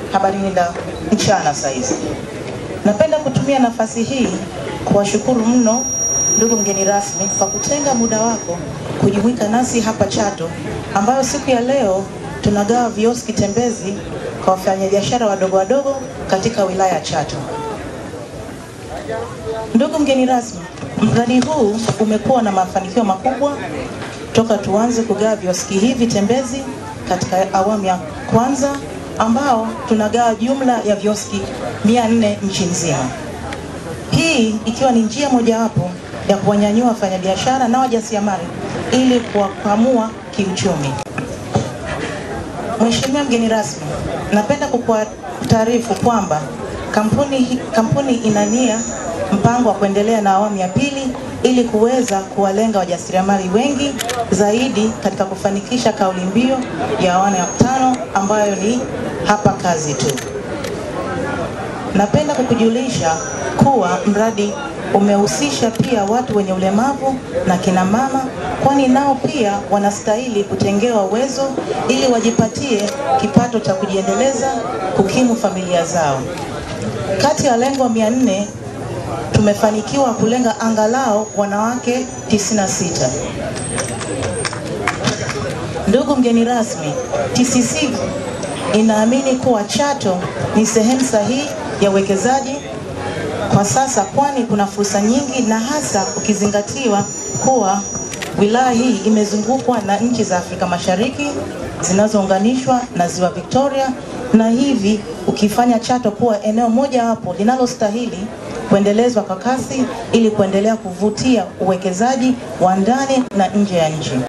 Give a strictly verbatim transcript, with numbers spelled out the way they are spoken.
habarini la mchana saizi. Napenda kutumia nafasi hii kuwashukuru mno ndugu mgeni rasmi kwa kutenga muda wako kujumuika nasi hapa Chato, ambayo siku ya leo tunagawa vioski tembezi kwa wafanyabiashara wadogo wadogo katika wilaya ya Chato. Ndugu mgeni rasmi, mradi huu umekuwa na mafanikio makubwa toka tuanze kugawa vioski hivi tembezi katika awamu ya kwanza, ambao tunagawa jumla ya vioski mia nne nchi nzima. Hii ikiwa ni njia mojawapo ya kuwanyanyua wafanyabiashara na wajasiriamali ili kuwakwamua kiuchumi. Mheshimiwa mgeni rasmi, napenda kukutaarifu kwamba kampuni kampuni ina nia mpango wa kuendelea na awamu ya pili ili kuweza kuwalenga wajasiriamali wengi zaidi katika kufanikisha kauli mbiu ya awamu ya tano ambayo ni hapa kazi tu. Napenda kukujulisha kuwa mradi umehusisha pia watu wenye ulemavu na kina mama, kwani nao pia wanastahili kutengewa uwezo ili wajipatie kipato cha kujiendeleza kukimu familia zao. Kati ya lengo mia nne tumefanikiwa kulenga angalau wanawake tisini na sita. Ndugu mgeni rasmi, T C C inaamini kuwa Chato ni sehemu sahihi ya uwekezaji kwa sasa, kwani kuna fursa nyingi, na hasa ukizingatiwa kuwa wilaya hii imezungukwa na nchi za Afrika Mashariki zinazounganishwa na Ziwa Victoria, na hivi ukifanya Chato kuwa eneo moja hapo linalostahili kuendelezwa kwa kasi ili kuendelea kuvutia uwekezaji wa ndani na nje ya nchi.